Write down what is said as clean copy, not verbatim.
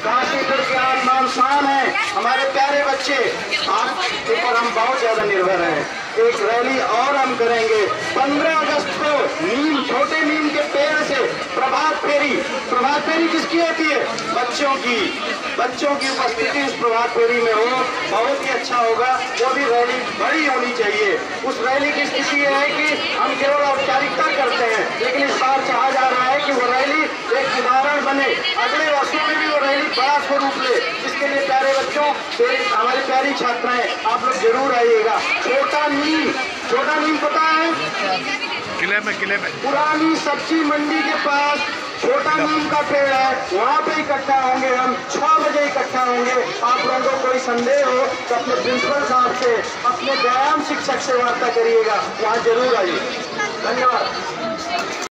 काशीपुर के आसमान शान है, हमारे प्यारे बच्चे, आपके ऊपर हम बहुत ज्यादा निर्भर हैं। एक रैली और हम करेंगे 15 अगस्त को नीम, छोटे नीम के पेड़ से प्रभात फेरी। प्रभात फेरी किसकी होती है? बच्चों की। बच्चों की उपस्थिति उस प्रभात फेरी में हो, बहुत ही अच्छा होगा। वो भी रैली बड़ी होनी चाहिए। उस रैली की स्थिति यह है कि हम केवल औपचारिकता करते हैं, लेकिन इस बार चाहा जा रहा है कि वो रैली एक उदाहरण बने, अगले वर्षों में भी वो रैली बड़ा स्वरूप ले। इसके लिए प्यारे बच्चों, हमारी प्यारी छात्राएं, आप लोग जरूर आइएगा। छोटा नीम पता है? किले में पुरानी सब्जी मंडी के पास छोटा नीम का पेड़ है, वहाँ पे इकट्ठा होंगे हम। 6 बजे इकट्ठा होंगे। आप लोगों को कोई संदेह हो तो अपने प्रिंसिपल साहब से, अपने व्यायाम शिक्षक से वार्ता करिएगा, वहाँ जरूर आइए। धन्यवाद।